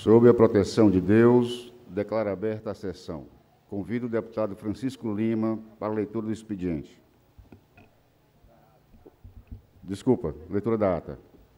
Sob a proteção de Deus, declaro aberta a sessão. Convido o deputado Francisco Lima para a leitura do expediente. Desculpa, leitura da ata.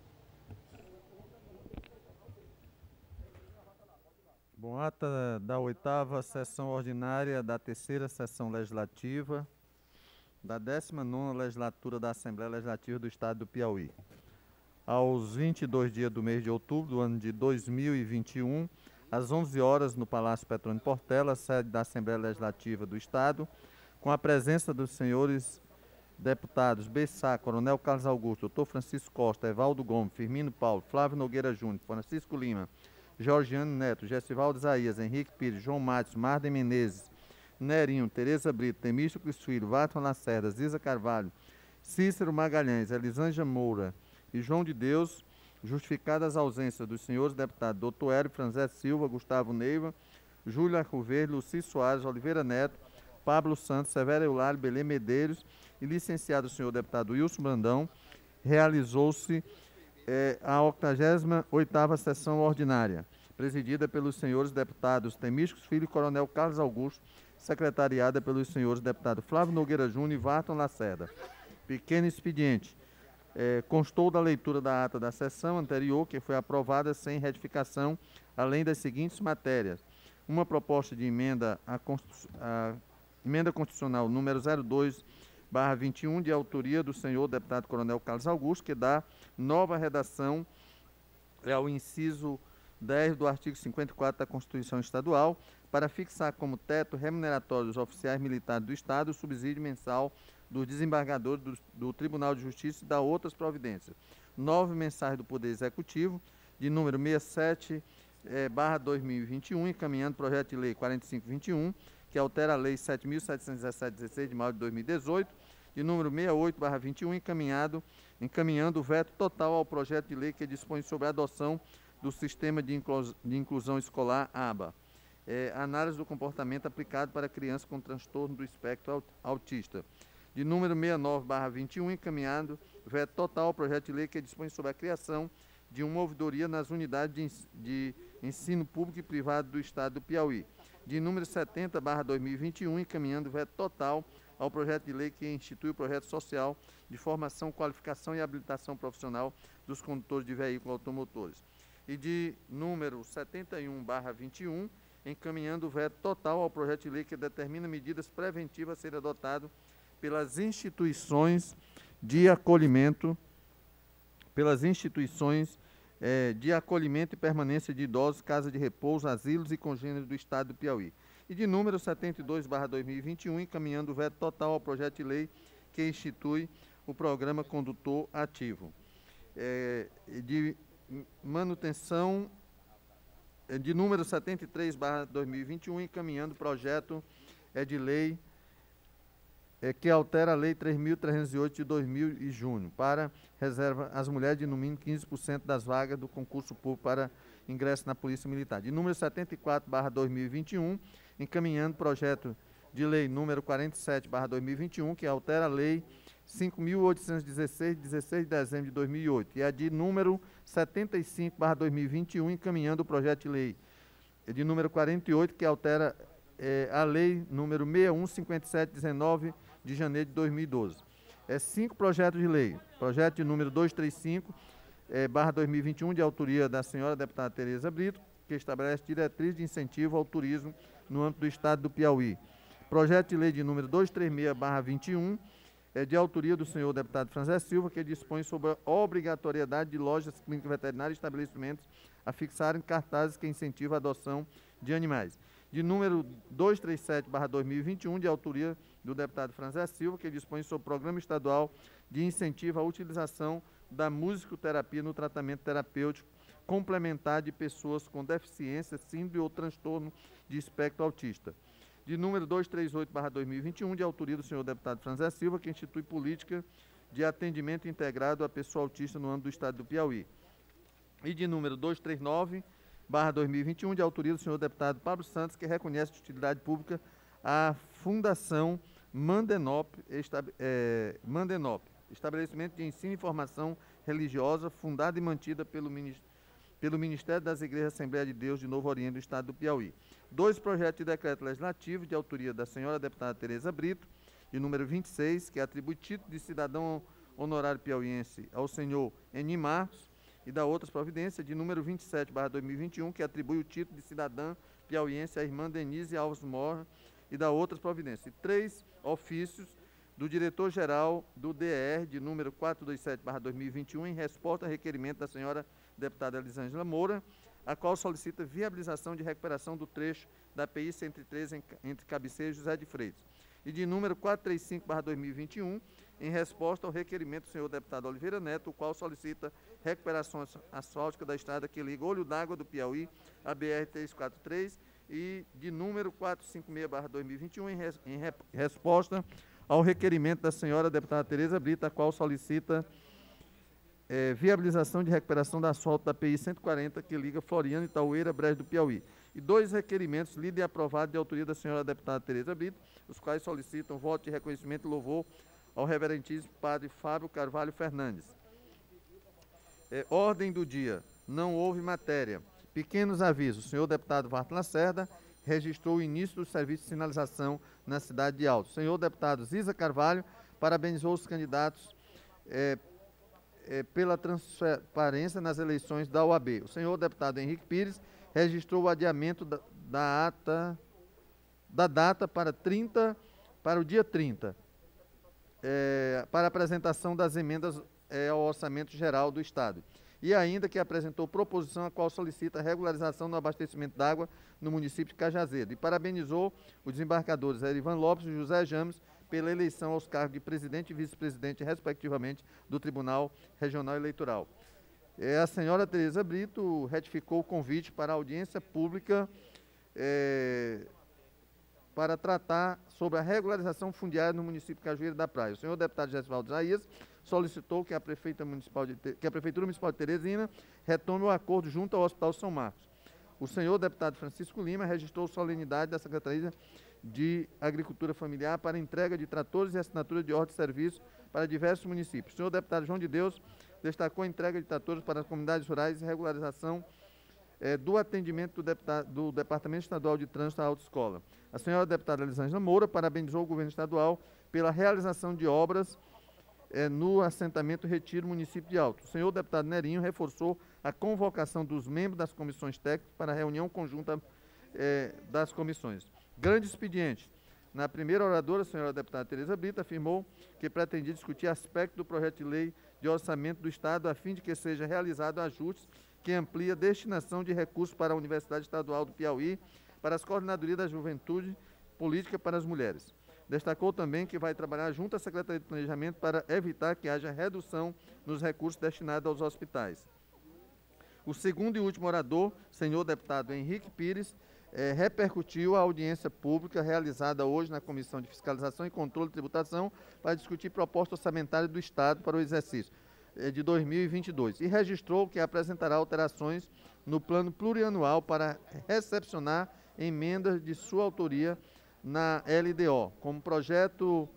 Bom, ata da 8ª sessão ordinária da 3ª sessão legislativa da 19ª legislatura da Assembleia Legislativa do Estado do Piauí. Aos 22 dias do mês de outubro do ano de 2021, às 11 horas, no Palácio Petrônio Portela, sede da Assembleia Legislativa do Estado, com a presença dos senhores deputados Bessá, Coronel Carlos Augusto, doutor Francisco Costa, Evaldo Gomes, Firmino Paulo, Flávio Nogueira Júnior, Francisco Lima, Georgiano Neto, Gessivaldo Isaías, Henrique Pires, João Matos, Marden Menezes, Nerinho, Tereza Brito, Temístio Crisfilho, Watson Lacerda, Ziza Carvalho, Cícero Magalhães, Elisângela Moura e João de Deus, justificadas as ausências dos senhores deputados Dr. Hélio Franzé Silva, Gustavo Neiva, Júlio Arcoverde, Luci Soares, Oliveira Neto, Pablo Santos, Severo Eulário, Belém Medeiros e licenciado o senhor deputado Wilson Brandão, realizou-se a 88ª sessão ordinária, presidida pelos senhores deputados Temísticos Filho e Coronel Carlos Augusto, secretariada pelos senhores deputados Flávio Nogueira Júnior e Watson Lacerda. Pequeno expediente. Constou da leitura da ata da sessão anterior, que foi aprovada sem retificação, além das seguintes matérias. Uma proposta de emenda à emenda constitucional número 02/21, de autoria do senhor deputado Coronel Carlos Augusto, que dá nova redação ao inciso 10 do artigo 54 da Constituição Estadual, para fixar como teto remuneratório dos oficiais militares do Estado o subsídio mensal dos desembargadores do Tribunal de Justiça e da outras providências. 9 mensagens do Poder Executivo, de número 67/2021, encaminhando o projeto de lei 4521, que altera a lei 7.717/16 de maio de 2018, de número 68/21, encaminhando o veto total ao projeto de lei que dispõe sobre a adoção do Sistema de Inclusão Escolar, ABA. Análise do comportamento aplicado para crianças com transtorno do espectro autista. De número 69/21, encaminhado veto total ao projeto de lei que dispõe sobre a criação de uma ouvidoria nas unidades de ensino público e privado do Estado do Piauí. De número 70/2021, encaminhando veto total ao projeto de lei que institui o projeto social de formação, qualificação e habilitação profissional dos condutores de veículos automotores. E de número 71/21, encaminhando o veto total ao projeto de lei que determina medidas preventivas a serem adotadas pelas instituições de acolhimento, e permanência de idosos, casa de repouso, asilos e congêneres do Estado do Piauí. E de número 72/2021, encaminhando o veto total ao projeto de lei que institui o programa Condutor Ativo. De manutenção, de número 73/2021, encaminhando o projeto de lei que altera a Lei 3.308 de 2000 de junho, para reserva às mulheres de no mínimo 15% das vagas do concurso público para ingresso na Polícia Militar. De número 74/2021, encaminhando o projeto de lei número 47/2021, que altera a Lei 5.816, de 16 de dezembro de 2008, e a de número 75/2021, encaminhando o projeto de lei de número 48, que altera a Lei número 6157/19 de janeiro de 2012. 5 projetos de lei. Projeto de número 235/2021, de autoria da senhora deputada Tereza Brito, que estabelece diretriz de incentivo ao turismo no âmbito do Estado do Piauí. Projeto de lei de número 236/21, de autoria do senhor deputado Franzé Silva, que dispõe sobre a obrigatoriedade de lojas clínicas veterinárias e estabelecimentos a fixarem cartazes que incentivam a adoção de animais. De número 237/2021, de autoria do deputado Franzé Silva, que dispõe sobre o Programa Estadual de Incentivo à Utilização da Musicoterapia no tratamento terapêutico complementar de pessoas com deficiência, síndrome ou transtorno de espectro autista. De número 238/2021, de autoria do senhor deputado Franzé Silva, que institui política de atendimento integrado à pessoa autista no âmbito do Estado do Piauí. E de número 239/2021, de autoria do senhor deputado Pablo Santos, que reconhece de utilidade pública a Fundação Mandenop, estabelecimento de ensino e formação religiosa, fundada e mantida pelo Ministério das Igrejas Assembleia de Deus de Novo Oriente do Estado do Piauí. 2 projetos de decreto legislativo de autoria da senhora deputada Tereza Brito, de número 26, que atribui título de cidadão honorário piauiense ao senhor Eni Marcos, e da outras providências, de número 27/2021, que atribui o título de cidadã piauiense à irmã Denise Alves Morra, e da outras providências. 3 ofícios do diretor-geral do DR, de número 427/2021, em resposta a requerimento da senhora deputada Elisângela Moura, a qual solicita viabilização de recuperação do trecho da PI 103 entre Cabeceira e José de Freitas. E de número 435/2021, em resposta ao requerimento do senhor deputado Oliveira Neto, o qual solicita recuperação asfáltica da estrada que liga Olho d'Água do Piauí à BR-343, e de número 456/2021, em resposta ao requerimento da senhora deputada Tereza Brito, a qual solicita viabilização de recuperação da asfalto da PI 140, que liga Floriano e Taueira, Brejo do Piauí. E 2 requerimentos lidos e aprovados de autoria da senhora deputada Tereza Brito, os quais solicitam voto de reconhecimento e louvor ao reverentíssimo padre Fábio Carvalho Fernandes. Ordem do dia. Não houve matéria. Pequenos avisos. O senhor deputado Varto Lacerda registrou o início do serviço de sinalização na cidade de Altos. O senhor deputado Ziza Carvalho parabenizou os candidatos pela transparência nas eleições da OAB. O senhor deputado Henrique Pires registrou o adiamento da data para o dia 30, para apresentação das emendas ao Orçamento Geral do Estado. E ainda que apresentou proposição a qual solicita regularização no abastecimento d'água no município de Cajazeiro. E parabenizou os desembargadores Erivan Lopes e José James pela eleição aos cargos de presidente e vice-presidente, respectivamente, do Tribunal Regional Eleitoral. A senhora Tereza Brito retificou o convite para a audiência pública para tratar sobre a regularização fundiária no município de Cajueiro da Praia. O senhor deputado Gesivaldo Isaías solicitou que a Prefeitura Municipal de Teresina retome o acordo junto ao Hospital São Marcos. O senhor deputado Francisco Lima registrou solenidade da Secretaria de Agricultura Familiar para entrega de tratores e assinatura de ordem de serviço para diversos municípios. O senhor deputado João de Deus destacou a entrega de tratores para as comunidades rurais e regularização do atendimento do Departamento Estadual de Trânsito à Autoescola. A senhora deputada Elisângela Moura parabenizou o governo estadual pela realização de obras no assentamento Retiro, município de Altos. O senhor deputado Nerinho reforçou a convocação dos membros das comissões técnicas para a reunião conjunta das comissões. Grande expediente. Na primeira oradora, a senhora deputada Tereza Brito afirmou que pretendia discutir aspectos do projeto de lei de orçamento do Estado a fim de que seja realizado ajustes que amplia a destinação de recursos para a Universidade Estadual do Piauí, para as coordenadorias da Juventude Política para as Mulheres. Destacou também que vai trabalhar junto à Secretaria de Planejamento para evitar que haja redução nos recursos destinados aos hospitais. O segundo e último orador, senhor deputado Henrique Pires, repercutiu a audiência pública realizada hoje na Comissão de Fiscalização e Controle de Tributação para discutir proposta orçamentária do Estado para o exercício de 2022 e registrou que apresentará alterações no plano plurianual para recepcionar emendas de sua autoria na LDO, como projeto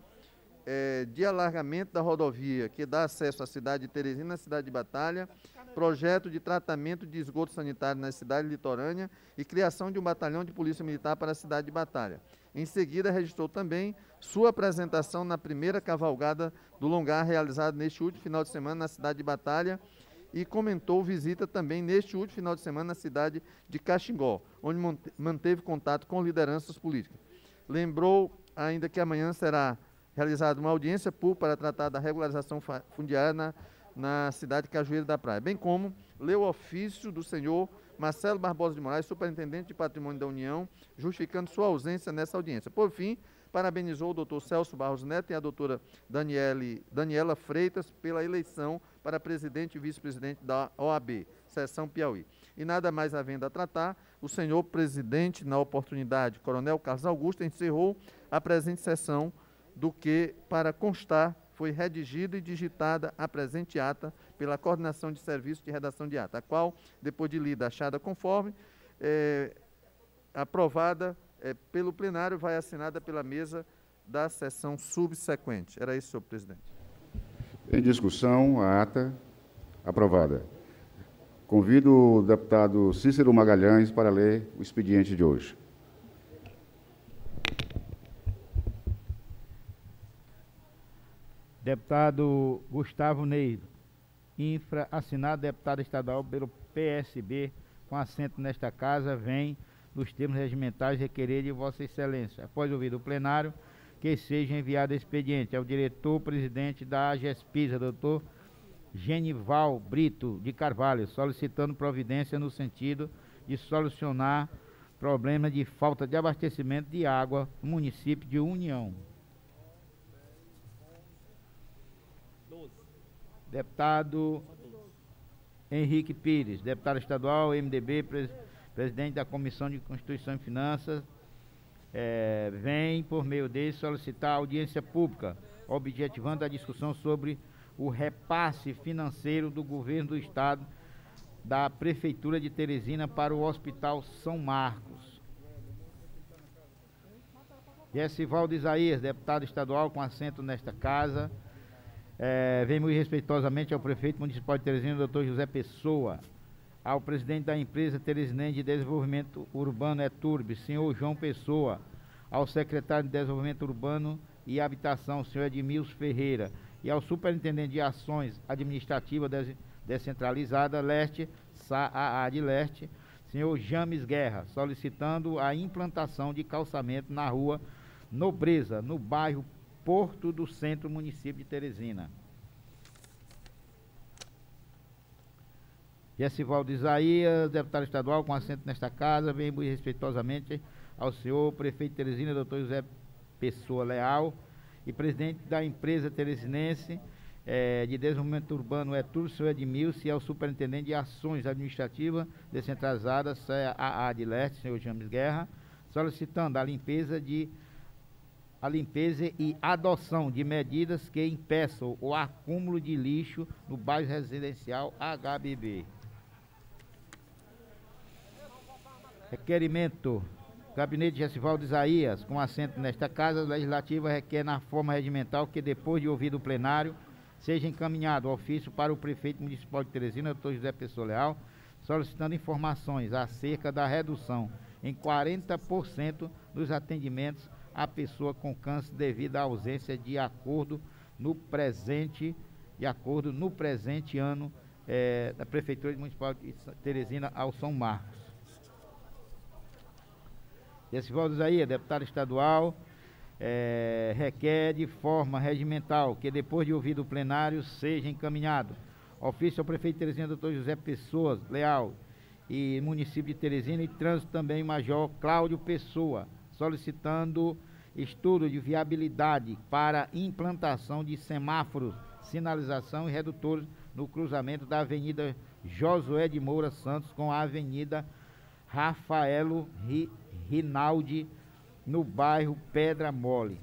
de alargamento da rodovia que dá acesso à cidade de Teresina e à cidade de Batalha, projeto de tratamento de esgoto sanitário na cidade litorânea e criação de um batalhão de polícia militar para a cidade de Batalha. Em seguida, registrou também sua apresentação na primeira cavalgada do Longar, realizada neste último final de semana na cidade de Batalha, e comentou visita também neste último final de semana na cidade de Caxingó, onde manteve contato com lideranças políticas. Lembrou ainda que amanhã será realizada uma audiência pública para tratar da regularização fundiária na cidade de Cajueiro da Praia, bem como leu o ofício do senhor Marcelo Barbosa de Moraes, superintendente de Patrimônio da União, justificando sua ausência nessa audiência. Por fim, parabenizou o doutor Celso Barros Neto e a doutora Daniela Freitas pela eleição para presidente e vice-presidente da OAB, Seção Piauí. E nada mais havendo a tratar, o senhor presidente, na oportunidade, coronel Carlos Augusto, encerrou a presente sessão, do que, para constar, foi redigida e digitada a presente ata pela Coordenação de Serviços de Redação de Ata, a qual, depois de lida, achada conforme, aprovada pelo plenário, vai assinada pela mesa da sessão subsequente. Era isso, senhor presidente. Em discussão, a ata aprovada. Convido o deputado Cícero Magalhães para ler o expediente de hoje. Deputado Gustavo Neido, infra, assinado deputado estadual pelo PSB, com assento nesta casa, vem, nos termos regimentais, requerer de Vossa Excelência, após ouvido o plenário, que seja enviado expediente ao diretor-presidente da AGESPISA, doutor Genival Brito de Carvalho, solicitando providência no sentido de solucionar problema de falta de abastecimento de água no município de União. Deputado Henrique Pires, deputado estadual, MDB, presidente da Comissão de Constituição e Finanças, vem, por meio dele, solicitar audiência pública, objetivando a discussão sobre o repasse financeiro do governo do estado da Prefeitura de Teresina para o Hospital São Marcos. Gessivaldo Isaías, deputado estadual com assento nesta casa, vem muito respeitosamente ao prefeito municipal de Teresina, doutor José Pessoa, ao presidente da empresa Teresinense de Desenvolvimento Urbano ETURB, senhor João Pessoa, ao secretário de Desenvolvimento Urbano e Habitação, senhor Edmilson Ferreira, e ao superintendente de Ações Administrativas Descentralizada Leste, SAA de Leste, senhor James Guerra, solicitando a implantação de calçamento na rua Nobreza, no bairro Porto do Centro, município de Teresina. Gessivaldo Isaías, deputado estadual com assento nesta casa, vem muito respeitosamente ao senhor prefeito de Teresina, doutor José Pessoa Leal, e presidente da empresa teresinense de desenvolvimento urbano ETURB, senhor Edmilson, e ao superintendente de ações administrativas descentralizadas, SAA de Leste, senhor James Guerra, solicitando a limpeza e adoção de medidas que impeçam o acúmulo de lixo no bairro residencial HBB. Requerimento. Gabinete de Gessivaldo Isaías, com assento nesta casa legislativa, requer na forma regimental que, depois de ouvido o plenário, seja encaminhado o ofício para o prefeito municipal de Teresina, doutor José Pessoa Leal, solicitando informações acerca da redução em 40% dos atendimentos à pessoa com câncer devido à ausência de acordo no presente ano da Prefeitura Municipal de Teresina ao São Marcos. Gessivaldo Isaías, deputado estadual, requer de forma regimental que, depois de ouvido o plenário, seja encaminhado ofício ao prefeito de Teresina, doutor José Pessoa Leal, e município de Teresina, e trânsito também Major Cláudio Pessoa, solicitando estudo de viabilidade para implantação de semáforos, sinalização e redutores no cruzamento da Avenida Josué de Moura Santos com a Avenida Rafaelo Rinaldi, no bairro Pedra Mole.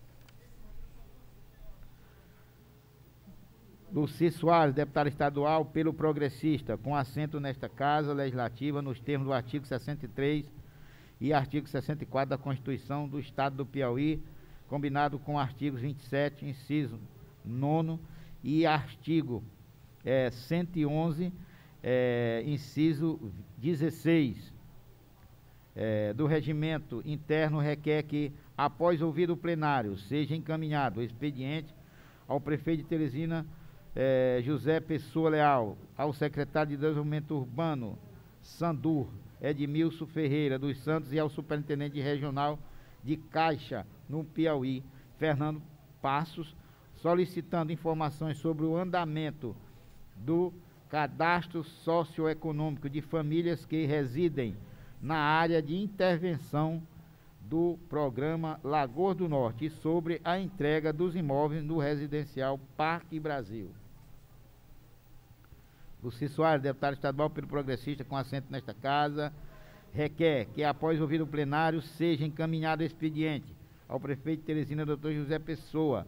Luci Soares, deputado estadual pelo Progressista, com assento nesta casa legislativa nos termos do artigo 63 e artigo 64 da Constituição do Estado do Piauí, combinado com artigos 27, inciso 9 e artigo 111, inciso 16 do regimento interno, requer que, após ouvido o plenário, seja encaminhado o expediente ao prefeito de Teresina, José Pessoa Leal, ao secretário de Desenvolvimento Urbano, Sandur, Edmilson Ferreira dos Santos, e ao superintendente regional de Caixa, no Piauí, Fernando Passos, solicitando informações sobre o andamento do cadastro socioeconômico de famílias que residem na área de intervenção do programa Lagoas do Norte e sobre a entrega dos imóveis no residencial Parque Brasil. Luci Soares, deputado estadual pelo Progressista, com assento nesta casa, requer que, após ouvir o plenário, seja encaminhado expediente ao prefeito de Teresina, doutor José Pessoa,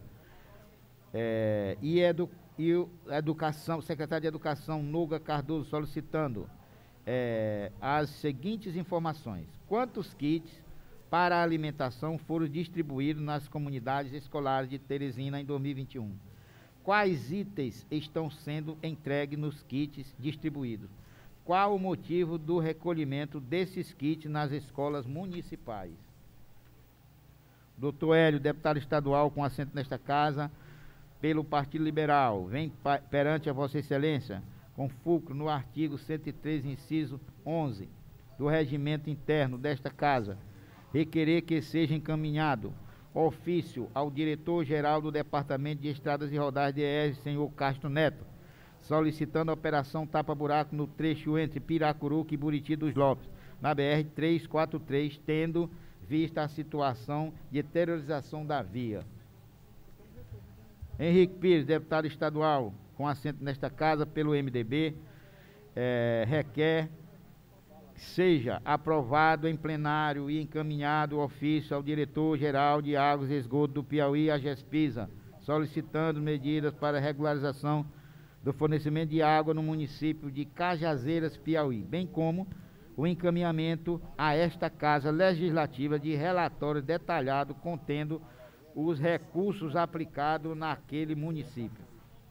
secretário de Educação, Noga Cardoso, solicitando as seguintes informações: quantos kits para alimentação foram distribuídos nas comunidades escolares de Teresina em 2021? Quais itens estão sendo entregues nos kits distribuídos? qual o motivo do recolhimento desses kits nas escolas municipais. Doutor Hélio, deputado estadual com assento nesta casa, pelo Partido Liberal, vem perante a Vossa Excelência, com fulcro no artigo 103, inciso 11, do regimento interno desta casa, requerer que seja encaminhado ofício ao diretor-geral do Departamento de Estradas e Rodagens de ERS, senhor Castro Neto, solicitando a operação tapa-buraco no trecho entre Piracuruca e Buriti dos Lopes, na BR-343, tendo vista a situação de deteriorização da via. Henrique Pires, deputado estadual, com assento nesta casa pelo MDB, requer que seja aprovado em plenário e encaminhado o ofício ao diretor-geral de Águas e Esgoto do Piauí, a GESPISA, solicitando medidas para regularização do fornecimento de água no município de Cajazeiras, Piauí, bem como o encaminhamento a esta Casa Legislativa de relatório detalhado contendo os recursos aplicados naquele município.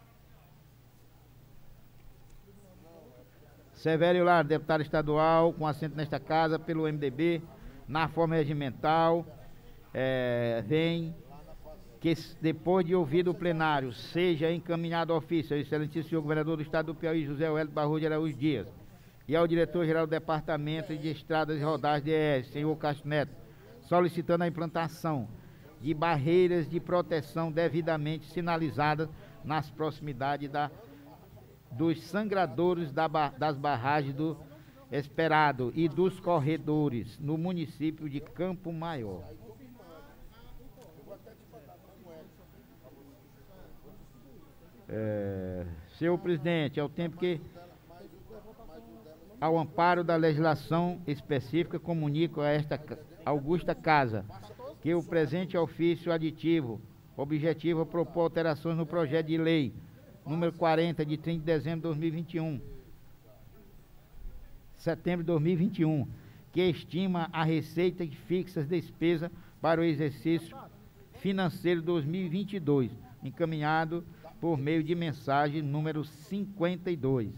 Severo Lar, deputado estadual, com assento nesta casa pelo MDB, na forma regimental, vem que, depois de ouvido o plenário, seja encaminhado ofício ao excelentíssimo senhor governador do estado do Piauí, José Wellington Barroso de Araújo Dias, e ao diretor-geral do Departamento de Estradas e Rodagens de ES, senhor Castro Neto, solicitando a implantação de barreiras de proteção devidamente sinalizadas nas proximidades dos sangradouros das barragens do Esperado e dos corredores no município de Campo Maior. Senhor presidente, ao tempo que, ao amparo da legislação específica, comunico a esta augusta casa que o presente ofício aditivo objetivo propor alterações no projeto de lei número 40, de 30 de dezembro de 2021, setembro de 2021, que estima a receita e fixa as despesas para o exercício financeiro 2022, encaminhado por meio de mensagem número 52.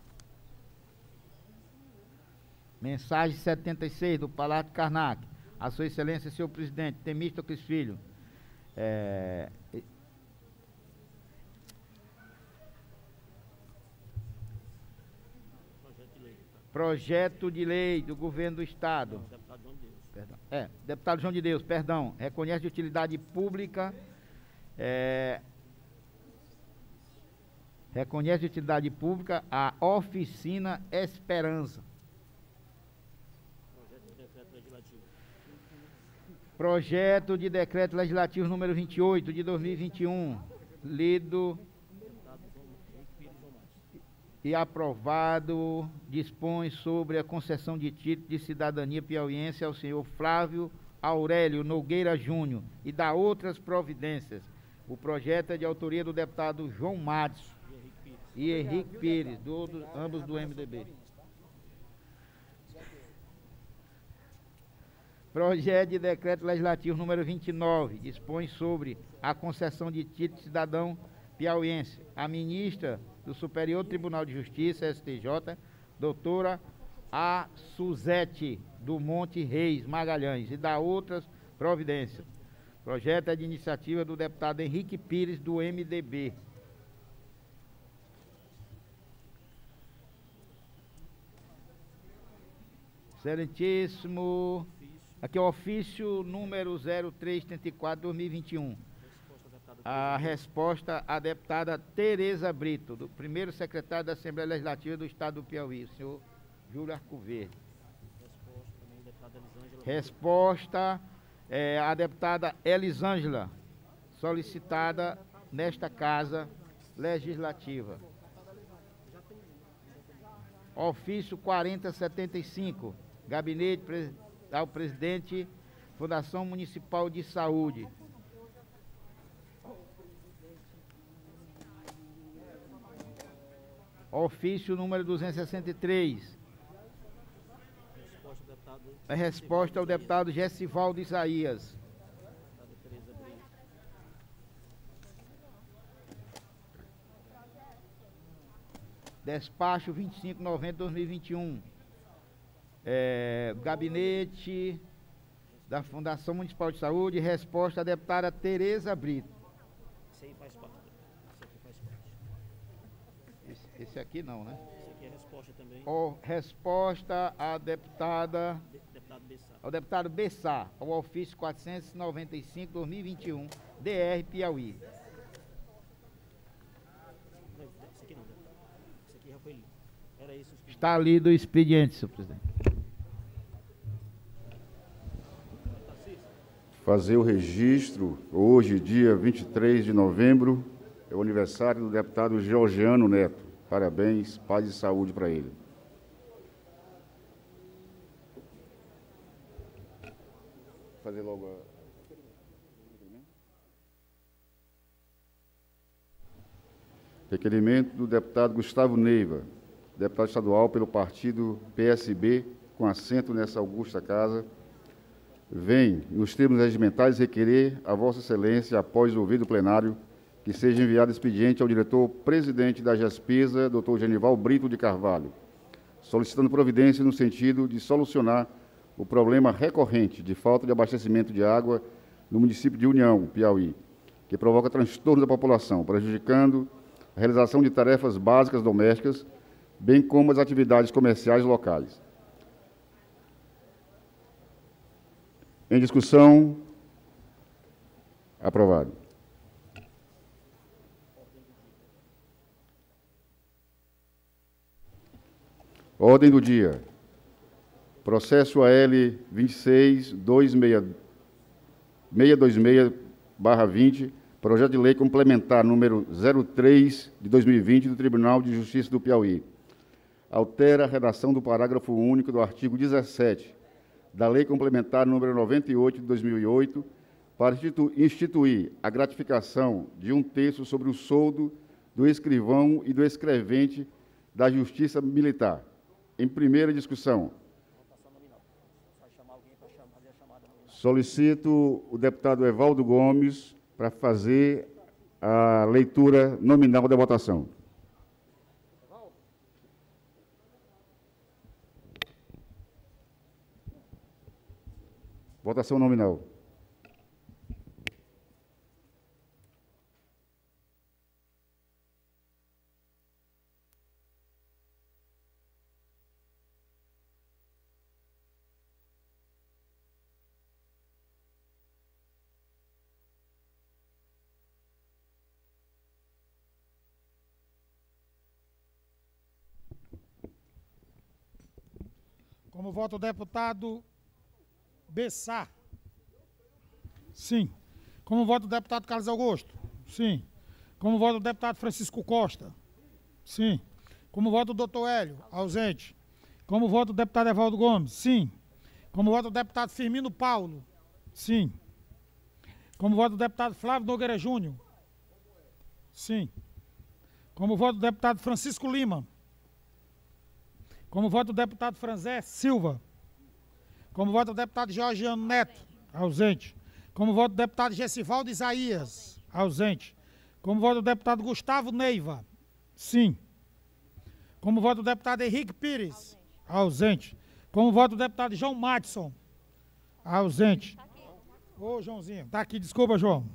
Mensagem 76 do Palácio Karnak. A Sua Excelência, senhor presidente, Temístocles Filho, projeto de lei do governo do estado. Deputado João de Deus, perdão. Reconhece de utilidade pública. Reconhece de utilidade pública a Oficina Esperança. Projeto de decreto legislativo número 28 de 2021, lido e aprovado, dispõe sobre a concessão de título de cidadania piauiense ao senhor Flávio Aurélio Nogueira Júnior e dá outras providências. O projeto é de autoria do deputado João Matos e Henrique Pires, ambos do MDB. Projeto de decreto legislativo número 29, dispõe sobre a concessão de título de cidadão piauiense. A ministra do Superior Tribunal de Justiça, STJ, doutora A. Suzete do Monte Reis Magalhães, e dá outras providências. Projeto é de iniciativa do deputado Henrique Pires, do MDB. Excelentíssimo, aqui é o ofício número 0334/2021. A resposta à deputada Tereza Brito, do primeiro secretário da Assembleia Legislativa do Estado do Piauí, o senhor Júlio Arcoverde. Resposta à deputada Elisângela, solicitada nesta Casa Legislativa. Ofício 4075, gabinete ao presidente, Fundação Municipal de Saúde. Ofício número 263. A resposta ao deputado Gessivaldo Isaías. Despacho 2590/2021. Gabinete da Fundação Municipal de Saúde, resposta à deputada Tereza Brito. Esse aí faz parte. Esse aqui faz parte. Esse aqui não, né? Esse aqui é resposta também. Resposta à deputada... Deputado Bessá. Ao deputado Bessá, ao ofício 495/2021, DR Piauí. Esse aqui não, deputado. Esse aqui já foi lido. Era isso. Está lido o expediente, senhor presidente. Fazer o registro, hoje, dia 23 de novembro, é o aniversário do deputado Georgiano Neto. Parabéns, paz e saúde para ele. Fazer logo a... Requerimento do deputado Gustavo Neiva, deputado estadual pelo partido PSB, com assento nessa augusta casa, vem, nos termos regimentais, requerer a Vossa Excelência, após ouvido o plenário, que seja enviado expediente ao diretor-presidente da GESPESA, Dr. Genival Brito de Carvalho, solicitando providência no sentido de solucionar o problema recorrente de falta de abastecimento de água no município de União, Piauí, que provoca transtorno da população, prejudicando a realização de tarefas básicas domésticas, bem como as atividades comerciais locais. Em discussão, aprovado. Ordem do dia. Processo AL 26.626/20, projeto de lei complementar número 03 de 2020 do Tribunal de Justiça do Piauí. Altera a redação do parágrafo único do artigo 17 da Lei Complementar número 98 de 2008 para instituir a gratificação de 1/3 sobre o soldo do escrivão e do escrevente da Justiça Militar. Em primeira discussão. Solicito o deputado Evaldo Gomes para fazer a leitura nominal da votação. Votação nominal. Como vota o deputado Bessá? Sim. Como vota o deputado Carlos Augusto? Sim. Como vota o deputado Francisco Costa? Sim. Como vota o doutor Hélio? Ausente. Como vota o deputado Evaldo Gomes? Sim. Como vota o deputado Firmino Paulo? Sim. Como vota o deputado Flávio Nogueira Júnior? Sim. Como vota o deputado Francisco Lima? Como vota o deputado Franzé Silva? Como vota o deputado Georgiano Neto? Ausente. Como vota o deputado Gessivaldo Isaías? Ausente. Como vota o deputado Gustavo Neiva? Sim. Como vota o deputado Henrique Pires? Ausente. Como vota o deputado João Madison? Ausente. Ô, Joãozinho, tá aqui, desculpa, João.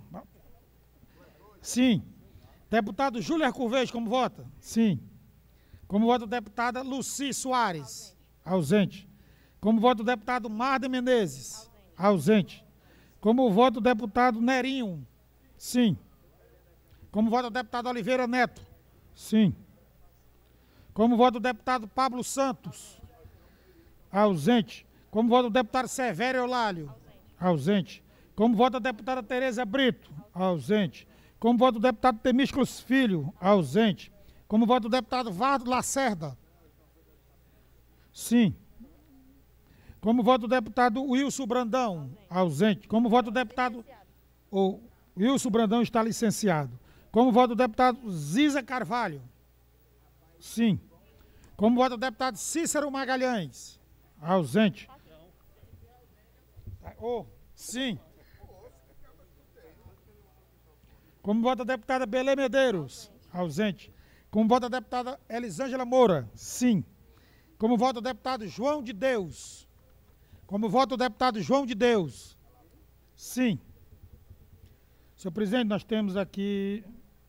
Sim. Deputado Júlio Arcovejo, como vota? Sim. Como vota a deputada Luci Soares? Ausente. Como vota o deputado Marda Menezes? Ausente. Como vota o deputado Nerinho? Sim. Como vota o deputado Oliveira Neto? Sim. Como vota o deputado Pablo Santos? Ausente. Como vota o deputado Severo Eulálio? Ausente. Como vota a deputada Tereza Brito? Ausente. Como vota o deputado Temísclos Filho? Ausente. Como vota o deputado Vardo Lacerda? Sim. Como vota o deputado Wilson Brandão? Ausente. Como vota o deputado... O Wilson Brandão está licenciado. Como vota o deputado Ziza Carvalho? Sim. Como vota o deputado Cícero Magalhães? Ausente. Sim. Como vota a deputada Belê Medeiros? Ausente. Como vota a deputada Elisângela Moura? Sim. Como vota o deputado João de Deus? Como vota o deputado João de Deus? Sim. Senhor presidente, nós temos aqui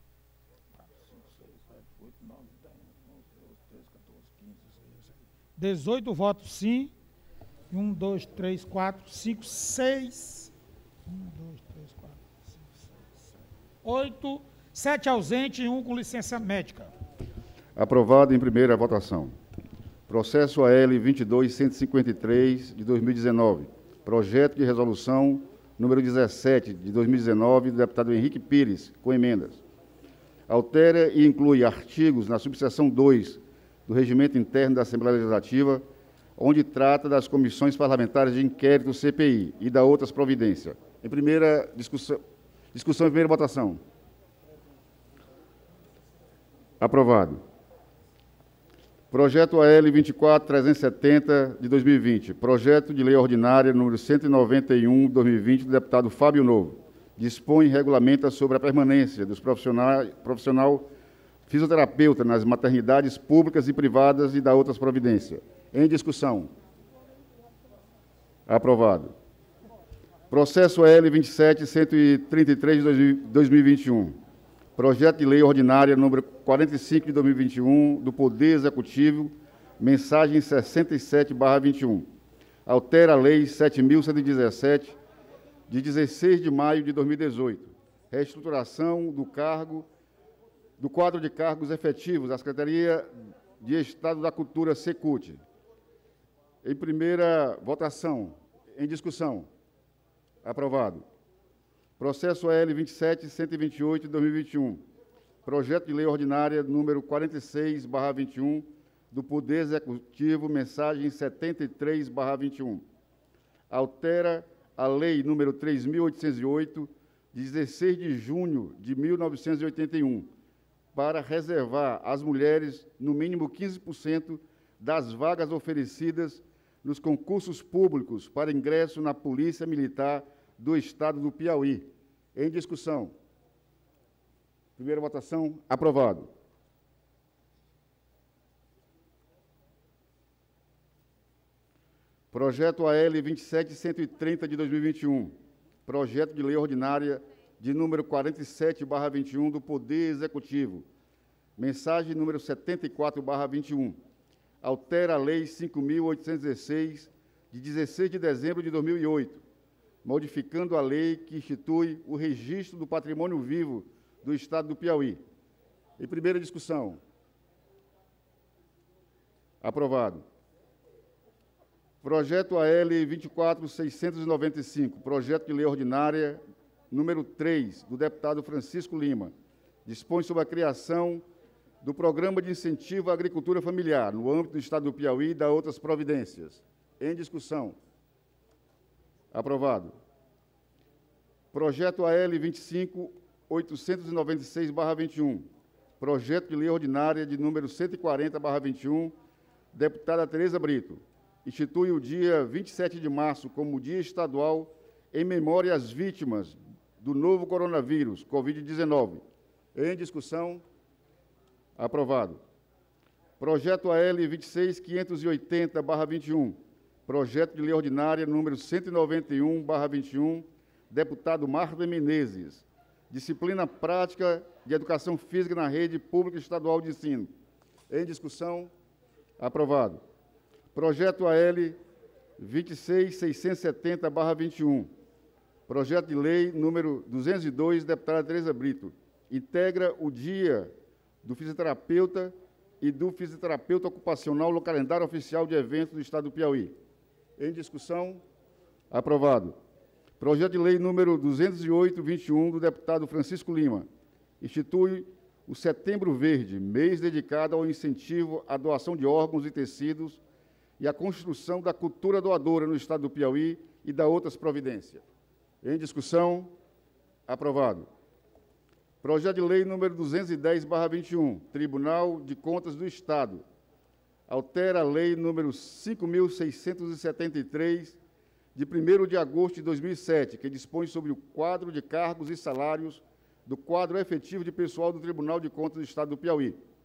18 votos sim. 1, 2, 3, 4, 5, 6. 1, 2, 3, 4, 5, 6, 7, 8. 7 ausentes e 1 com licença médica. Aprovado em primeira votação. Processo AL 22.153, de 2019. Projeto de resolução número 17, de 2019, do deputado Henrique Pires, com emendas. Altera e inclui artigos na subseção 2 do Regimento Interno da Assembleia Legislativa, onde trata das comissões parlamentares de inquérito CPI e da outras providências. Em primeira discussão em primeira votação. Aprovado. Projeto AL 24.370, de 2020. Projeto de lei ordinária número 191, de 2020, do deputado Fábio Novo. Dispõe e regulamenta sobre a permanência dos profissional fisioterapeuta nas maternidades públicas e privadas e da outras providências. Em discussão. Aprovado. Processo AL 27.133, de 2021. Projeto de lei ordinária número 45, de 2021, do Poder Executivo, mensagem 67/21. Altera a Lei 7.117, de 16 de maio de 2018. Reestruturação do quadro de cargos efetivos da Secretaria de Estado da Cultura, SECUT. Em primeira votação. Em discussão. Aprovado. Processo AL 27.128, de 2021. Projeto de lei ordinária número 46/21, do Poder Executivo, mensagem 73/21. Altera a Lei número 3.808, de 16 de junho de 1981, para reservar às mulheres, no mínimo 15% das vagas oferecidas nos concursos públicos para ingresso na Polícia Militar do Estado do Piauí. Em discussão. Primeira votação. Aprovado. Projeto AL 27.130, de 2021. Projeto de lei ordinária de número 47/21, do Poder Executivo. Mensagem número 74/21. Altera a Lei 5.816, de 16 de dezembro de 2008, modificando a lei que institui o registro do patrimônio vivo do Estado do Piauí. Em primeira discussão. Aprovado. Projeto AL 24.695, projeto de lei ordinária número 3, do deputado Francisco Lima, dispõe sobre a criação do Programa de Incentivo à Agricultura Familiar, no âmbito do Estado do Piauí e da outras providências. Em discussão. Aprovado. Projeto AL 25.896/21. Projeto de lei ordinária de número 140/21, deputada Tereza Brito. Institui o dia 27 de março como Dia Estadual em memória às vítimas do novo coronavírus, Covid-19. Em discussão. Aprovado. Projeto AL 26.580/21. Projeto de lei ordinária número 191/21, deputado Marta Menezes. Disciplina prática de educação física na rede pública estadual de ensino. Em discussão. Aprovado. Projeto AL 26.670/21. Projeto de lei número 202, deputada Tereza Brito. Integra o dia do fisioterapeuta e do fisioterapeuta ocupacional no calendário oficial de eventos do Estado do Piauí. Em discussão. Aprovado. Projeto de lei número 208/21, do deputado Francisco Lima. Institui o Setembro Verde, mês dedicado ao incentivo à doação de órgãos e tecidos e à construção da cultura doadora no Estado do Piauí e da outras providências. Em discussão. Aprovado. Projeto de lei número 210/21, Tribunal de Contas do Estado. Altera a lei número 5.673, de 1º de agosto de 2007, que dispõe sobre o quadro de cargos e salários do quadro efetivo de pessoal do Tribunal de Contas do Estado do Piauí.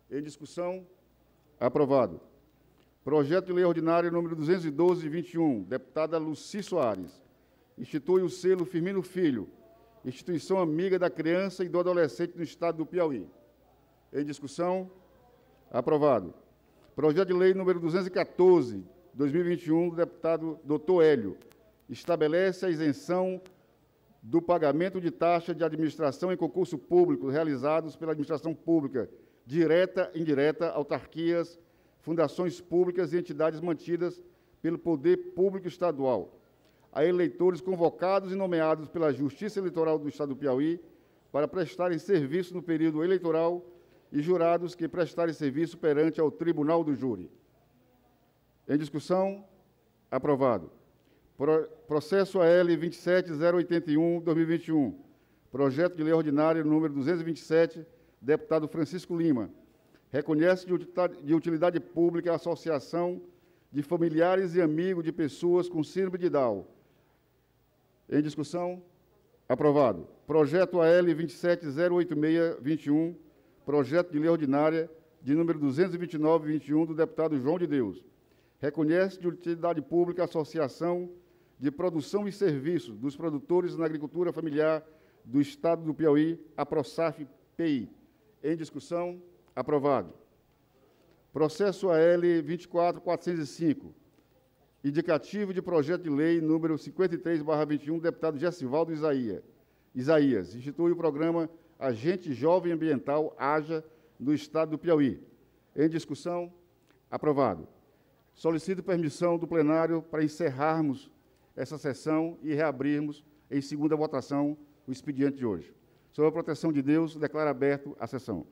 Em discussão? Aprovado. Projeto de Lei Ordinária número 212/21, deputada Luci Soares. Institui o selo Firmino Filho, instituição amiga da criança e do adolescente no estado do Piauí. Em discussão? Aprovado. Projeto de Lei número 214/2021, do deputado Dr. Hélio. Estabelece a isenção do pagamento de taxa de administração em concurso público realizados pela administração pública, direta e indireta, autarquias, fundações públicas e entidades mantidas pelo Poder Público Estadual, a eleitores convocados e nomeados pela Justiça Eleitoral do Estado do Piauí para prestarem serviço no período eleitoral e jurados que prestarem serviço perante ao Tribunal do Júri. Em discussão? Aprovado. Processo AL 27081/2021, projeto de lei ordinária número 227, deputado Francisco Lima. Reconhece de utilidade pública a associação de familiares e amigos de pessoas com síndrome de Down. Em discussão? Aprovado. Projeto AL 27086/21, projeto de lei ordinária de número 229/21, do deputado João de Deus. Reconhece de utilidade pública a associação de produção e serviços dos produtores na agricultura familiar do estado do Piauí, a PROSAF-PI. Em discussão? Aprovado. Processo AL 24405, indicativo de projeto de lei número 53/21, deputado Gessivaldo Isaías, institui o programa Agente Jovem Ambiental, AJA, do estado do Piauí. Em discussão? Aprovado. Solicito permissão do plenário para encerrarmos essa sessão e reabrirmos em segunda votação o expediente de hoje. Sob a proteção de Deus, declaro aberto a sessão.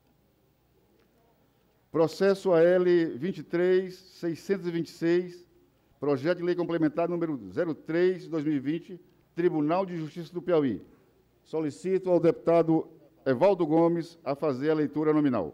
Processo AL 23626, projeto de lei complementar número 03/2020, Tribunal de Justiça do Piauí. Solicito ao deputado Evaldo Gomes a fazer a leitura nominal.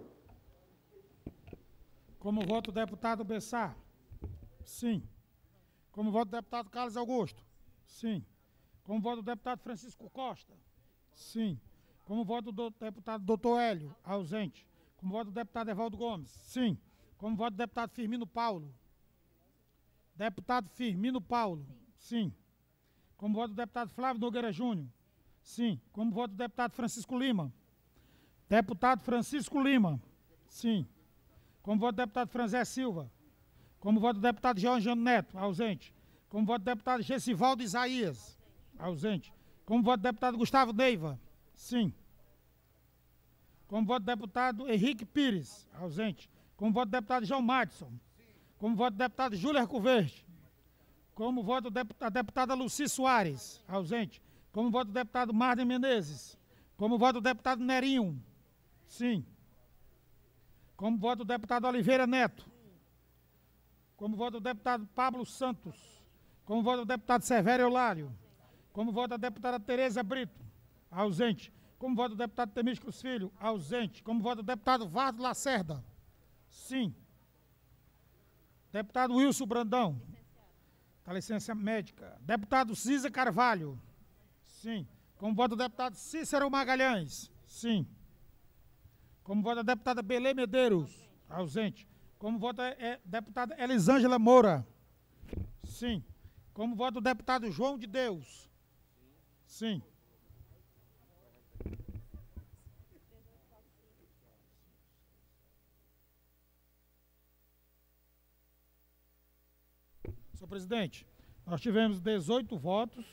Como voto o deputado Bessar? Sim. Como voto o deputado Carlos Augusto? Sim. Como voto o deputado Francisco Costa? Sim. Como voto do deputado Dr. Hélio? Ausente. Como voto do deputado Evaldo Gomes? Sim. Como voto do deputado Firmino Paulo? Deputado Firmino Paulo? Sim. Como voto do deputado Flávio Nogueira Júnior? Sim. Como voto do deputado Francisco Lima? Deputado Francisco Lima? Sim. Como voto do deputado Franzé Silva? Como voto do deputado Georgiano Neto? Ausente. Como voto do deputado Gessivaldo Isaías? Ausente. Como voto do deputado Gustavo Neiva? Sim. Como voto do deputado Henrique Pires? Ausente. Como voto do deputado João Madison? Como voto do deputado Júlio Arcoverde? Como voto da deputada Luci Soares? Ausente. Como voto do deputado Marden Menezes? Como voto do deputado Nerinho? Sim. Como voto do deputado Oliveira Neto? Como voto do deputado Pablo Santos? Como voto do deputado Severo Eulário? Como voto da deputada Tereza Brito? Ausente. Como voto do deputado Temísticos Filho? Ausente. Como voto do deputado Vardo Lacerda? Sim. Deputado Wilson Brandão? Com licença médica. Deputado Cisa Carvalho? Sim. Como voto do deputado Cícero Magalhães? Sim. Como voto da deputada Belê Medeiros? Ausente. Como voto da deputada Elisângela Moura? Sim. Como voto do deputado João de Deus? Sim. Senhor presidente, nós tivemos 18 votos,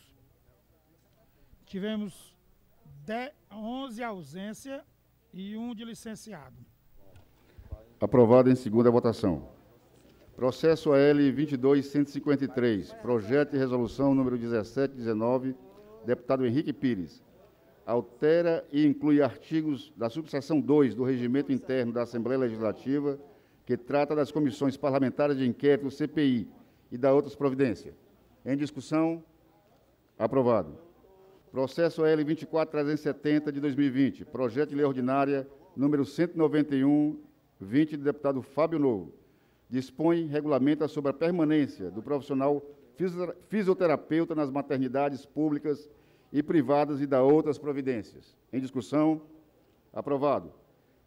tivemos 11 ausências e 1 de licenciado. Aprovado em segunda votação. Processo AL 22153, projeto de resolução número 1719, deputado Henrique Pires. Altera e inclui artigos da subseção 2 do Regimento Interno da Assembleia Legislativa, que trata das comissões parlamentares de inquérito, CPI, e da outras providências. Em discussão? Aprovado. Processo AL 24370 de 2020, projeto de lei ordinária número 191/20, do deputado Fábio Novo. Dispõe regulamenta sobre a permanência do profissional fisioterapeuta nas maternidades públicas e privadas e da outras providências. Em discussão? Aprovado.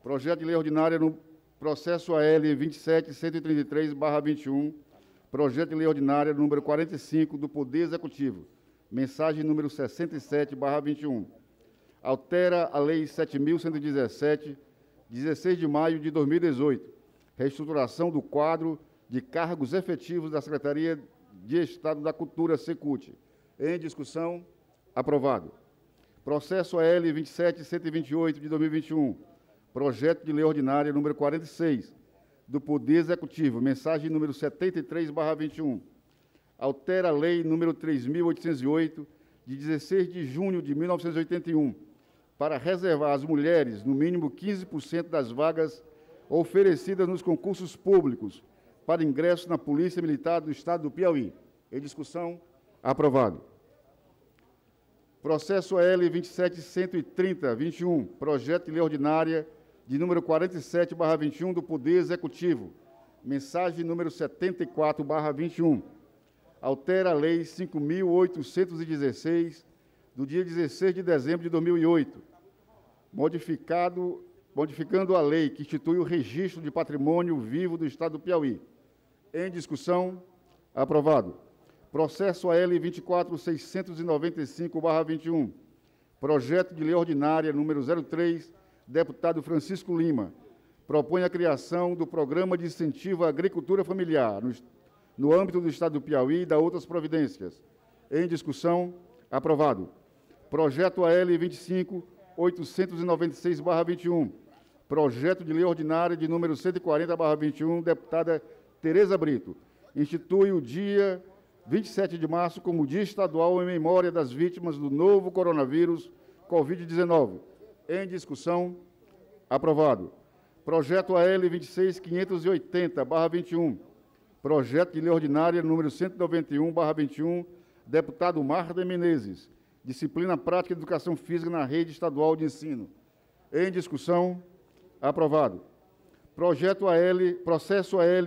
Projeto de lei ordinária no processo AL 27.133/21, projeto de lei ordinária número 45 do Poder Executivo, mensagem número 67/21. Altera a Lei 7.117, 16 de maio de 2018, reestruturação do quadro de cargos efetivos da Secretaria de Estado da Cultura, SECUT. Em discussão, aprovado. Processo AL 27.128 de 2021, projeto de lei ordinária número 46 do Poder Executivo, mensagem número 73/21. Altera a Lei número 3.808, de 16 de junho de 1981, para reservar às mulheres, no mínimo 15% das vagas oferecidas nos concursos públicos para ingresso na Polícia Militar do Estado do Piauí. Em discussão, aprovado. Processo AL 27.130/21, projeto de lei ordinária de número 47/21 do Poder Executivo, mensagem número 74/21. Altera a Lei 5.816, do dia 16 de dezembro de 2008, modificando a lei que institui o registro de patrimônio vivo do Estado do Piauí. Em discussão, aprovado. Processo AL 24.695/21, projeto de lei ordinária número 03, deputado Francisco Lima, propõe a criação do Programa de Incentivo à Agricultura Familiar no âmbito do Estado do Piauí e da outras providências. Em discussão, aprovado. Projeto AL 25.896/21, projeto de lei ordinária de número 140/21, deputada Tereza Brito, institui o dia 27 de março como Dia Estadual em memória das vítimas do novo coronavírus Covid-19. Em discussão, aprovado. Projeto AL 26.580/21, projeto de lei ordinária número 191/21, deputado Marta Menezes, disciplina prática de educação física na rede estadual de ensino. Em discussão, aprovado. Processo AL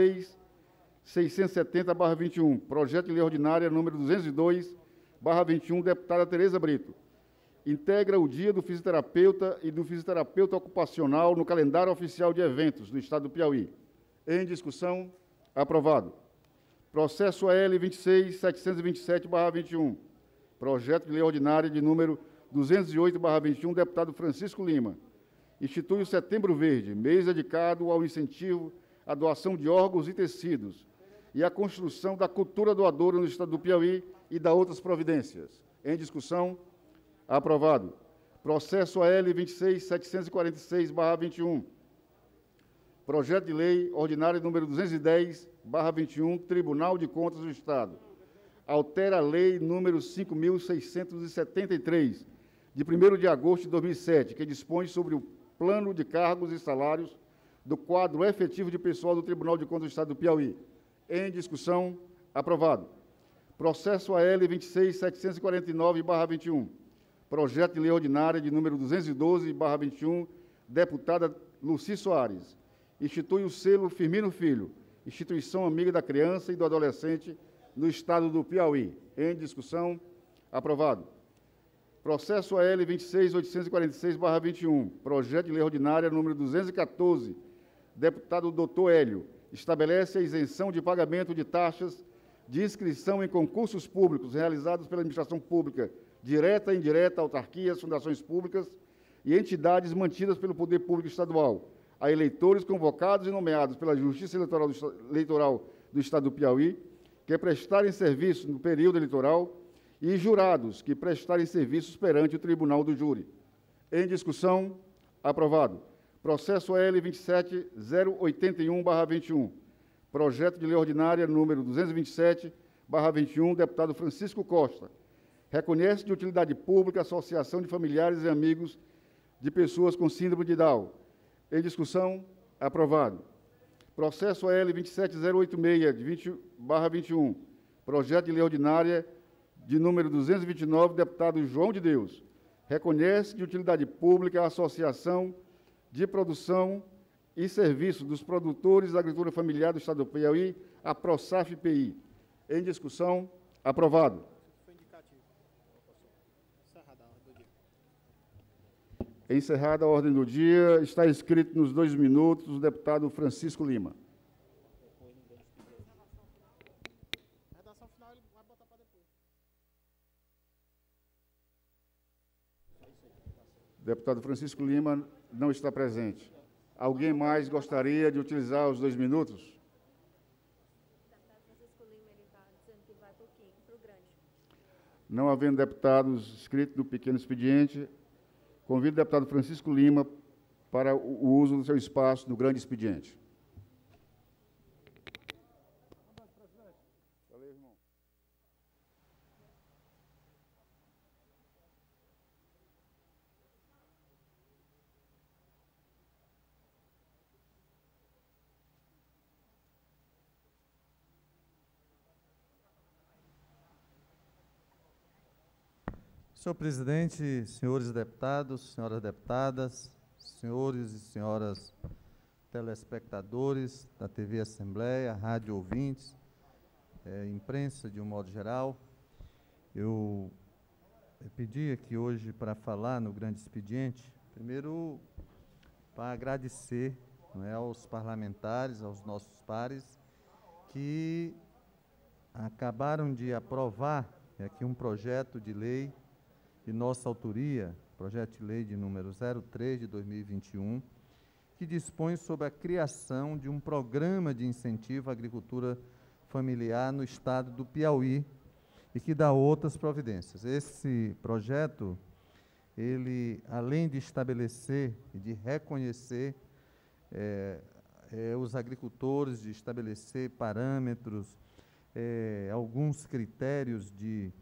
26.670/21, projeto de lei ordinária número 202/21, deputada Tereza Brito, integra o Dia do Fisioterapeuta e do Fisioterapeuta Ocupacional no calendário oficial de eventos do Estado do Piauí. Em discussão, aprovado. Processo AL 26.727/21, projeto de lei ordinária de número 208/21, deputado Francisco Lima, institui o Setembro Verde, mês dedicado ao incentivo à doação de órgãos e tecidos e à construção da cultura doadora no Estado do Piauí e da outras providências. Em discussão, aprovado. Processo AL 26.746/21, projeto de lei ordinária número 210/21, Tribunal de Contas do Estado. Altera a lei número 5.673, de 1º de agosto de 2007, que dispõe sobre o plano de cargos e salários do quadro efetivo de pessoal do Tribunal de Contas do Estado do Piauí. Em discussão, aprovado. Processo AL 26.749/21, projeto de lei ordinária de número 212/21, deputada Luci Soares, institui o selo Firmino Filho, instituição amiga da criança e do adolescente no Estado do Piauí. Em discussão, aprovado. Processo AL 26.846/21, projeto de lei ordinária número 214, deputado Dr. Hélio, estabelece a isenção de pagamento de taxas de inscrição em concursos públicos realizados pela administração pública, direta e indireta, autarquias, fundações públicas e entidades mantidas pelo Poder Público Estadual, a eleitores convocados e nomeados pela Justiça Eleitoral do Estado do Piauí, que prestarem serviço no período eleitoral, e jurados que prestarem serviços perante o Tribunal do Júri. Em discussão, aprovado. Processo AL 27.081/21, projeto de lei ordinária número 227/21, deputado Francisco Costa, reconhece de utilidade pública a Associação de Familiares e Amigos de Pessoas com Síndrome de Down. Em discussão, aprovado. Processo AL 27.086/21, projeto de lei ordinária de número 229, deputado João de Deus, reconhece de utilidade pública a Associação de Produção e Serviço dos Produtores da Agricultura Familiar do Estado do Piauí, a PROSAF-PI. Em discussão, aprovado. Encerrada a ordem do dia, está inscrito nos 2 minutos o deputado Francisco Lima. Redação final ele vai botar para depois. Deputado Francisco Lima não está presente. Alguém mais gostaria de utilizar os 2 minutos? O deputado Francisco Lima está dizendo que vai para o grande. Não havendo deputados inscritos no pequeno expediente, convido o deputado Francisco Lima para o uso do seu espaço no grande expediente. Valeu, irmão. Senhor presidente, senhores deputados, senhoras deputadas, senhores e senhoras telespectadores da TV Assembleia, rádio ouvintes, imprensa de um modo geral, eu pedi aqui hoje para falar no grande expediente, primeiro para agradecer, não é, aos parlamentares, aos nossos pares, que acabaram de aprovar aqui um projeto de lei de nossa autoria, projeto de lei de número 03 de 2021, que dispõe sobre a criação de um programa de incentivo à agricultura familiar no estado do Piauí e que dá outras providências. Esse projeto, ele, além de estabelecer e de reconhecer os agricultores, de estabelecer parâmetros, alguns critérios de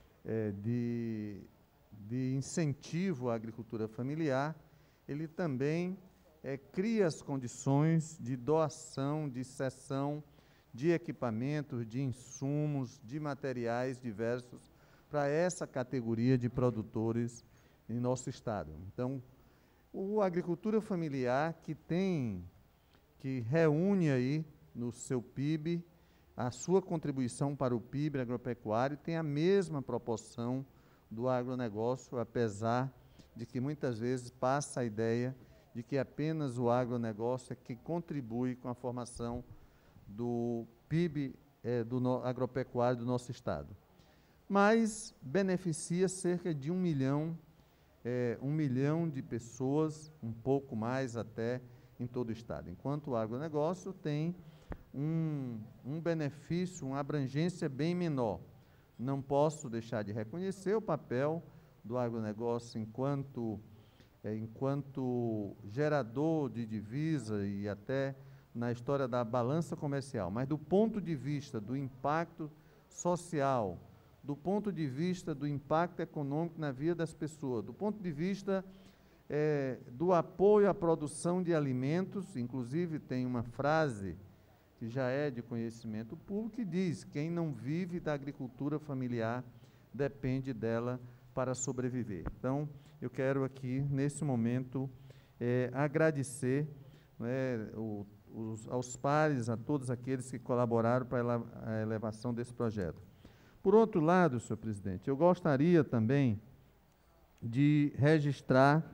incentivo à agricultura familiar, ele também cria as condições de doação, de cessão de equipamentos, de insumos, de materiais diversos para essa categoria de produtores em nosso estado. Então, a agricultura familiar que reúne aí no seu PIB a sua contribuição para o PIB agropecuário tem a mesma proporção do agronegócio, apesar de que muitas vezes passa a ideia de que apenas o agronegócio é que contribui com a formação do PIB agropecuário do nosso estado. Mas beneficia cerca de 1 milhão de pessoas, um pouco mais até, em todo o estado, enquanto o agronegócio tem um benefício, uma abrangência bem menor. Não posso deixar de reconhecer o papel do agronegócio enquanto gerador de divisa e até na história da balança comercial, mas do ponto de vista do impacto social, do ponto de vista do impacto econômico na vida das pessoas, do ponto de vista do apoio à produção de alimentos, inclusive tem uma frase que já é de conhecimento público, que diz: quem não vive da agricultura familiar depende dela para sobreviver. Então, eu quero aqui, nesse momento, agradecer aos pares, a todos aqueles que colaboraram para a elevação desse projeto. Por outro lado, senhor presidente, eu gostaria também de registrar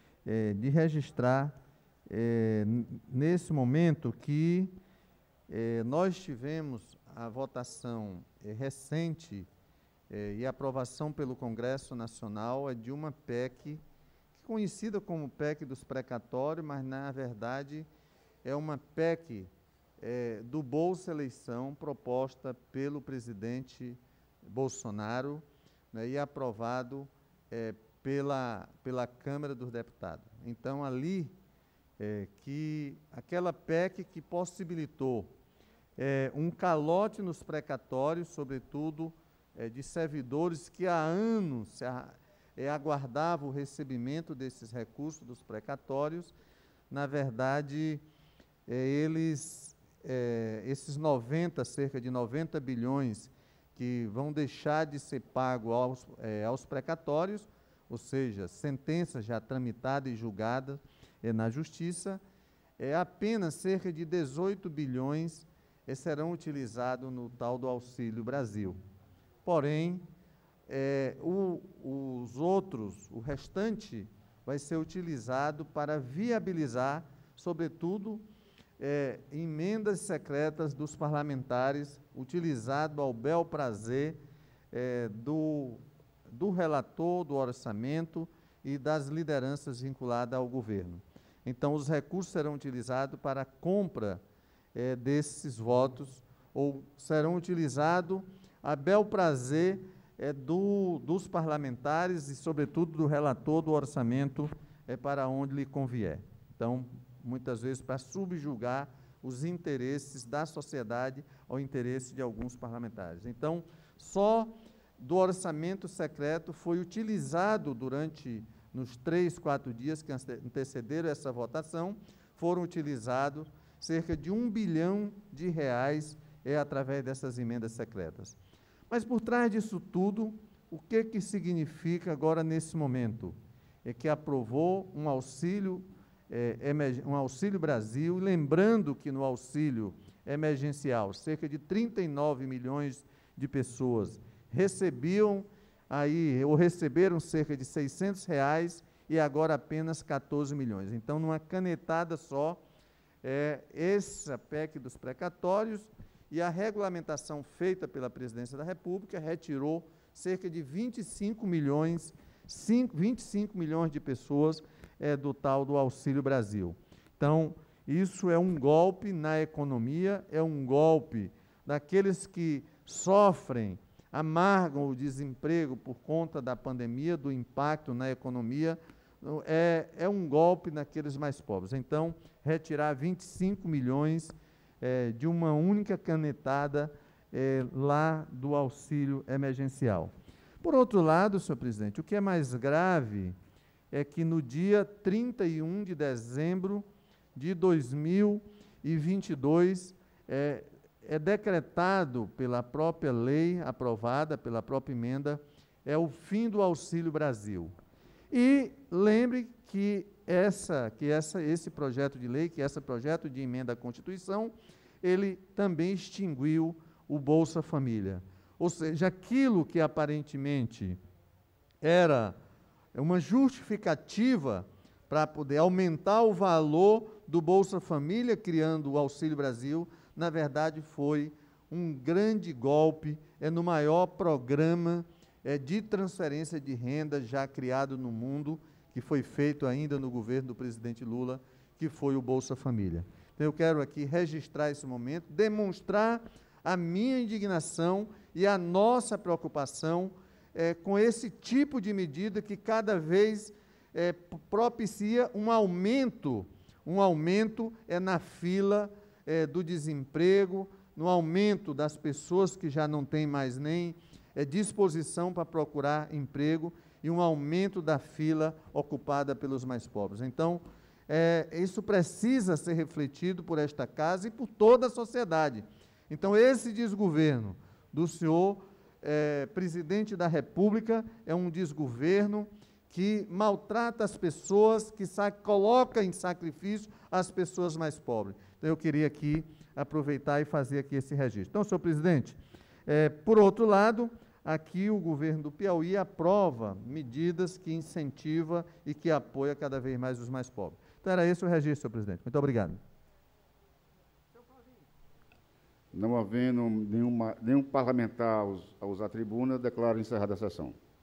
nesse momento que nós tivemos a votação recente e aprovação pelo Congresso Nacional de uma PEC, conhecida como PEC dos precatórios, mas, na verdade, é uma PEC do Bolsa Eleição, proposta pelo presidente Bolsonaro, né, e aprovado pela Câmara dos Deputados. Então, ali, aquela PEC que possibilitou um calote nos precatórios, sobretudo de servidores que há anos aguardavam o recebimento desses recursos dos precatórios. Na verdade, esses cerca de 90 bilhões que vão deixar de ser pagos aos precatórios, ou seja, sentenças já tramitadas e julgadas na Justiça, apenas cerca de 18 bilhões serão utilizados no tal do Auxílio Brasil. Porém, o vai ser utilizado para viabilizar, sobretudo, emendas secretas dos parlamentares, utilizado ao bel prazer do relator do orçamento e das lideranças vinculadas ao governo. Então, os recursos serão utilizados para a compra desses votos, ou serão utilizados a bel prazer dos parlamentares e, sobretudo, do relator do orçamento para onde lhe convier. Então, muitas vezes, para subjugar os interesses da sociedade ao interesse de alguns parlamentares. Então, só do orçamento secreto foi utilizado nos 3, 4 dias que antecederam essa votação, foram utilizados cerca de R$1 bilhão através dessas emendas secretas. Mas por trás disso tudo, o que significa agora nesse momento? É que aprovou um auxílio Brasil, lembrando que no auxílio emergencial, cerca de 39 milhões de pessoas receberam cerca de R$600 e agora apenas 14 milhões. Então, numa canetada só, essa PEC dos precatórios e a regulamentação feita pela Presidência da República retirou cerca de 25 milhões de pessoas do tal do Auxílio Brasil. Então, isso é um golpe na economia, é um golpe daqueles que sofrem, amargam o desemprego por conta da pandemia, do impacto na economia, é um golpe naqueles mais pobres. Então, retirar 25 milhões de uma única canetada lá do auxílio emergencial. Por outro lado, senhor presidente, o que é mais grave é que no dia 31 de dezembro de 2022 é decretado pela própria lei aprovada, pela própria emenda, o fim do Auxílio Brasil. E lembre que esse projeto de lei, que esse projeto de emenda à Constituição, ele também extinguiu o Bolsa Família. Ou seja, aquilo que aparentemente era uma justificativa para poder aumentar o valor do Bolsa Família, criando o Auxílio Brasil, na verdade foi um grande golpe no maior programa de transferência de renda já criado no mundo, que foi feito ainda no governo do presidente Lula, que foi o Bolsa Família. Então, eu quero aqui registrar esse momento, demonstrar a minha indignação e a nossa preocupação com esse tipo de medida que cada vez propicia um aumento na fila do desemprego, no aumento das pessoas que já não têm mais nem disposição para procurar emprego e um aumento da fila ocupada pelos mais pobres. Então, isso precisa ser refletido por esta casa e por toda a sociedade. Então, esse desgoverno do senhor presidente da República é um desgoverno que maltrata as pessoas, que coloca em sacrifício as pessoas mais pobres. Então, eu queria aqui aproveitar e fazer aqui esse registro. Então, senhor presidente, por outro lado, aqui o governo do Piauí aprova medidas que incentivam e que apoiam cada vez mais os mais pobres. Então, era esse o registro, senhor presidente. Muito obrigado. Não havendo nenhum parlamentar a usar a tribuna, declaro encerrada a sessão.